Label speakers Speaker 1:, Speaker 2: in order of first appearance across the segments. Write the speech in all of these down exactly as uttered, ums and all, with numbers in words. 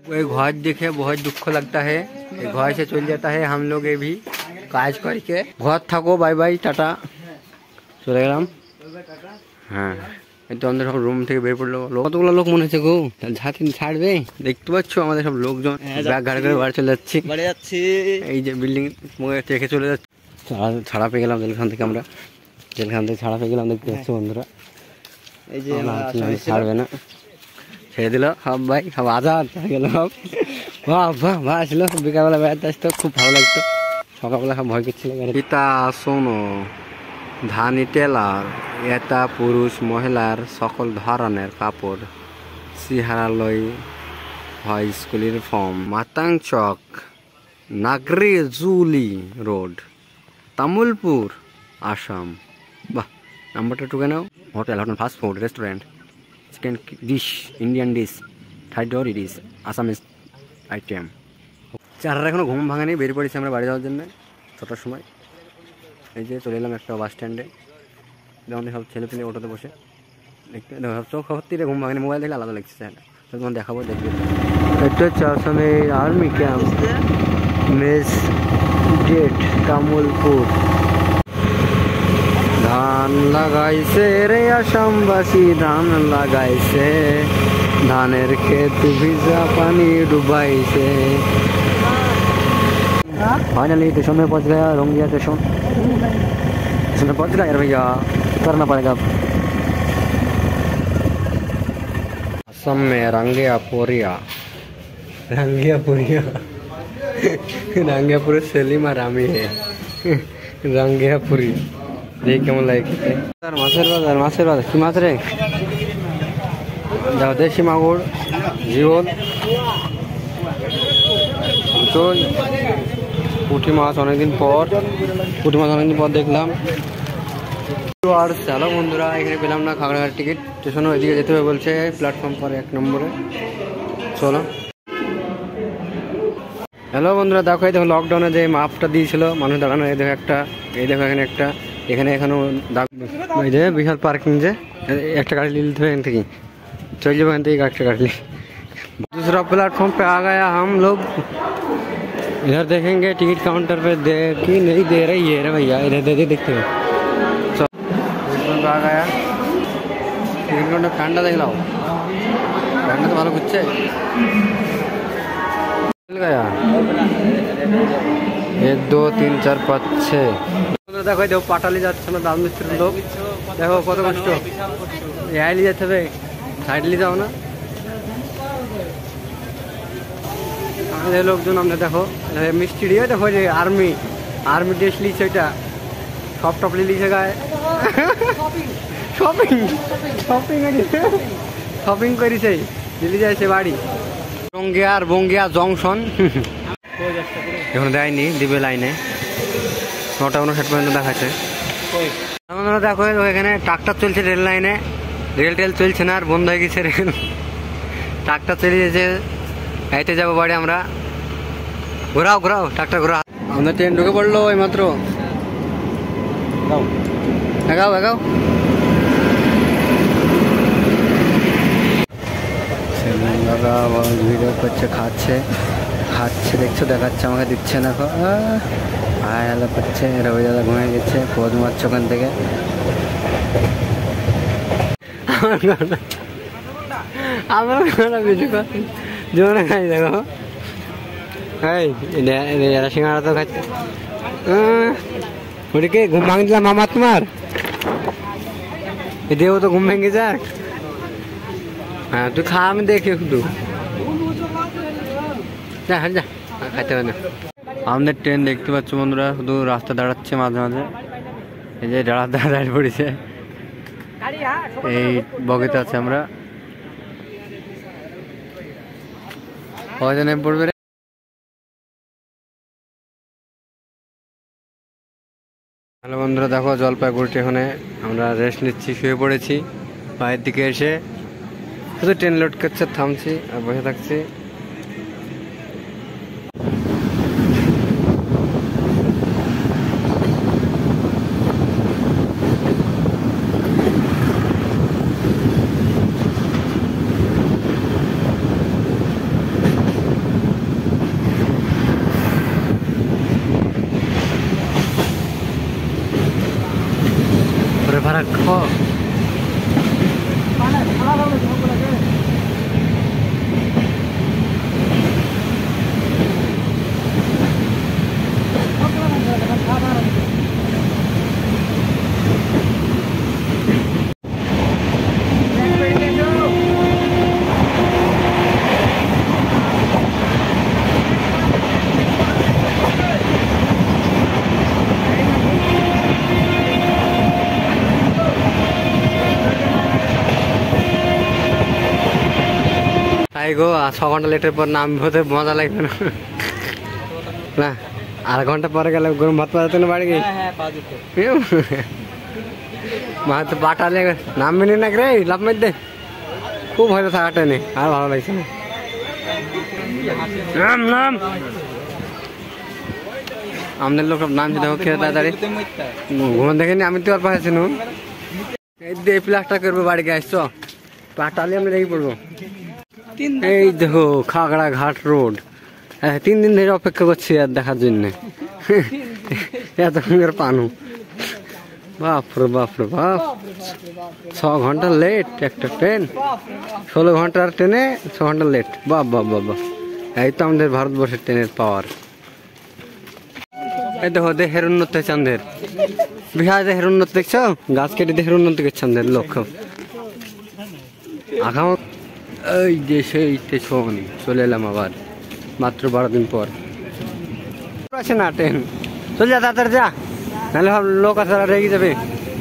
Speaker 1: ये घर देखे बहुत दुख लगता है, घर से चल जाता है हम लोग ये भी काज करके। घर थको बाय बाय टाटा चले गেলাম। হ্যাঁ এই তো আমাদের সব রুম থেকে বের পড়লো, কতগুলো লোক মনে হচ্ছে গো, ঝাঁতি ছাড়বে দেখতে পাচ্ছ আমাদের সব লোকজন ব্যাগ ঘাড় করে বাড়ি চলে যাচ্ছি বাড়ি যাচ্ছি। এই যে বিল্ডিং রেখে চলে যাচ্ছে, ছাড়া পেয়ে গেলাম জেলখান থেকে, আমরা জেলখান থেকে ছাড়া পেয়ে গেলাম দেখতে পাচ্ছি বন্ধুরা। এই যে ছাড়বে না, ছেড়ে দিল সব ভাই, সব আজাদ গেল সব। বাহ বাহ বাহ আসলো বিকালবেলা বেড়াতে আসতো, খুব ভালো লাগতো। সকালবেলা সব ভয় করছিল। পিতা শোনো ধানি টেলার, এটা পুরুষ মহিলার সকল ধরনের কাপড় সিহারালয় হয় school uniform. Matang chowk, Nagrijuli road, Tamulpur, Assam. বাহ নাম্বারটা টুকে নাও। Hotel, hotel fast food restaurant, chicken dish, Indian dish, Thai dory dish, Assamese item. চারটা এখনো ঘুম ভাঙানি, বেরিয়ে পড়েছি আমরা বাড়ি যাওয়ার জন্য ছটার সময়। এই যে চলে এলাম একটা বাস স্ট্যান্ডে, আমাদের সব ছেলে পেলে অটোতে বসে দেখতে চোখ হত্তিরে ঘুম ভাঙানি, মোবাইল দেখলে আলাদা লাগছে। তোমার দেখাবো, দেখবে। এটা হচ্ছে আসামে army camp, mess gate, Tamulpur. ধান লাগাইছে রে আসামবাসী, ধান লাগাইছে, ধানের ক্ষেত ভিজা পানি ডুবাইছে। फाइनली स्टेशन में पहुंच गया, रोंगिया स्टेशन स्टेशन में पहुंच गया यार भैया, करना पड़ेगा। असम में रंगिया पुरिया, रंगिया पुरिया रंगिया पुरी सेलिमा रामी है रंगिया पुरी। देख केमन লাগে মাছের বাজার, মাছের বাজার কি মাছ রে, যাও দেশি মাগুর, জীবন, চল পুঁটি মাছ অনেকদিন পর, পুঁটি মাছ অনেকদিন পর দেখলাম। আর চলো বন্ধুরা, এখানে পেলাম না খাগড়াঘাট টিকিট, স্টেশনে ওইদিকে যেতে হবে বলছে, প্ল্যাটফর্ম পর এক নম্বরে। চলো হ্যালো বন্ধুরা, দেখো এই দেখো লকডাউনে যে মাপটা দিয়েছিল মানুষ দাঁড়ানো, এই দেখো একটা, এই দেখো এখানে একটা, এখানে এখনো এই যে বিশাল পার্কিং, যে একটা গাড়ি ले लेते हैं एखान থেকে, चल जाओ एखान থেকে একটা गाड़ी ले। दूसरा प्लेटफॉर्म पे आ गया हम लोग, इधर देखेंगे टिकट काउंटर पे दे कि नहीं दे रही है रे भैया, इधर दे दे देखते हैं। आ गया टिकट काउंटर, फैंडा देख लो, फैंडा तो भालो कुछ मिल गया। एक दो तीन चार पाँच छः। देखो देखो पाटाली যাচ্ছে না, দাম মিস্ত্রির লোক, দেখো কত কষ্ট, এই লিয়ে যেতে হবে, সাইড লিয়ে যাও না লোকজন। আমরা দেখো মিষ্টি দিয়ে দেখো যে আর্মি আর্মি ড্রেস লিছে, ওইটা সব টপ লিছে গায়ে, শপিং শপিং শপিং করেছে, দিল্লি যাইছে বাড়ি। রঙ্গিয়া আর বঙ্গিয়া জংশন এখন দেয়নি, দিবে লাইনে, নটা উনষাট পর্যন্ত দেখাচ্ছে। দেখো এখানে ট্রাক্টর চলছে রেল লাইনে, রেল টেল চলছে না আর বন্ধ হয়ে গেছে রেল, ট্রাক্টর চলে গেছে। এইতে যাবো বাড়ি আমরা, ঘোরাও ঘোরাও ট্রাক্টর ঘোরাও। আমাদের ট্রেন ঢুকে পড়লো এই মাত্র, এগাও এগাও। দাদা ভিডিও করছে, খাচ্ছে খাচ্ছে দেখছো, দেখাচ্ছে আমাকে, দিচ্ছে না, হায় আলো করছে। রবি দাদা ঘুমিয়ে গেছে, পদ মারছে ওখান থেকে। আমার কিছু জোরে খাই দেখো, এরা সিঙ্গারা তো খাচ্ছে। ওদিকে ঘুম ভাঙে দিলাম মামা তোমার, দেও তো ঘুম ভেঙে যাক। হ্যাঁ তুই খা, আমি দেখি শুধু, যা যা খাইতে হবে না। আমাদের ট্রেন দেখতে পাচ্ছ বন্ধুরা, শুধু রাস্তা দাঁড়াচ্ছে মাঝে মাঝে, এই যে দাঁড়া দাঁড়া দাঁড়িয়ে পড়েছে, এই বগিতে আছে আমরা। কয়জনে পড়বে রে? হ্যালো বন্ধুরা, দেখো জলপাইগুড়ি এখানে আমরা রেস্ট নিচ্ছি, শুয়ে পড়েছি। বাইরের দিকে এসে শুধু ট্রেন লোড করছে, থামছি আর বসে থাকছি। ঘর ভাড়া খ গো ছ ঘন্টা লেটের পর নাম হতে মজা লাগবে না না আধ ঘন্টা পরে গেলে গরম ভাত পাওয়া যেত না বাড়ি গিয়ে মা তো পাঠালে নামবে না রে লাভ মধ্যে খুব হয়তো থাকাটা নেই আর ভালো লাগছে না নাম নাম আমাদের লোক নাম যদি হোক খেয়ে তাড়াতাড়ি ঘুম দেখেনি আমি তো আর পাঠাচ্ছি নু এই দিয়ে প্লাস্টার করবো বাড়ি গিয়ে আসছো পাঠালে আমি রেগে পড়বো এই দেখো খাগড়া ঘাট রোড তিন দিন ধরে অপেক্ষা করছি আর দেখার জন্য এত সুন্দর পানু বাপরে বাপরে বাপ ছ ঘন্টা লেট একটা ট্রেন ষোলো ঘন্টার ট্রেনে ছ ঘন্টা লেট বাপ বাপ বাপ বাপ এই তো আমাদের ভারতবর্ষের ট্রেনের পাওয়ার এই দেখো দেহের উন্নত হয়েছে আমাদের বিহার দেহের উন্নত দেখছো গাছ কেটে দেহের উন্নত করছে আমাদের লক্ষ্য আগাম এই যে সেই স্টেশন চলে এলাম আবার মাত্র বারো দিন পর আছে না ট্রেন চল যা তাড়াতাড়ি যা নাহলে লোক আছে রেগে যাবে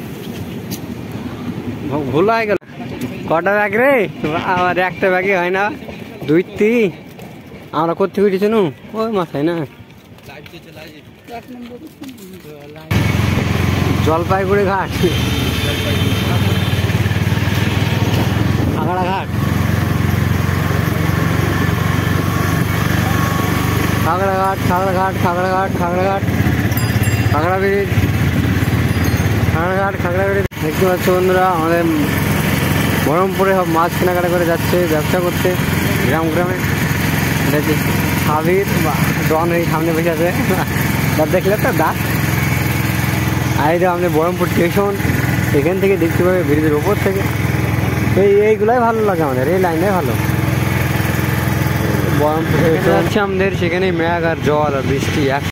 Speaker 1: ভুল হয়ে গেল কটা ব্যাগ রে আবার একটা ব্যাগে হয় না দুই তিন আমরা কোথেকে উঠেছি নু ওই মাথায় না জলপাইগুড়ি ঘাট খাগড়া ঘাট খাগড়া ঘাট খাগড়া ঘাট খাগড়া ঘাট খাগড়া ঘাট খাগড়া ব্রিজ খাগড়া ঘাট খাগড়া ব্রিজ দেখতে পাচ্ছ বন্ধুরা আমাদের বহরমপুরে সব মাছ কেনাকাটা করে যাচ্ছে ব্যবসা করছে গ্রাম গ্রামে দেখি সাবির বা ডন এই সামনে বসে আছে দেখলে তো দা আর এই যে আমাদের বহরমপুর স্টেশন এখান থেকে দেখতে পাবে ব্রিজের ওপর থেকে এই এইগুলাই ভালো লাগে আমাদের এই লাইনটাই ভালো বহরমপুরে যাচ্ছে আমাদের সেখানে মেঘ আর জল আর বৃষ্টি এক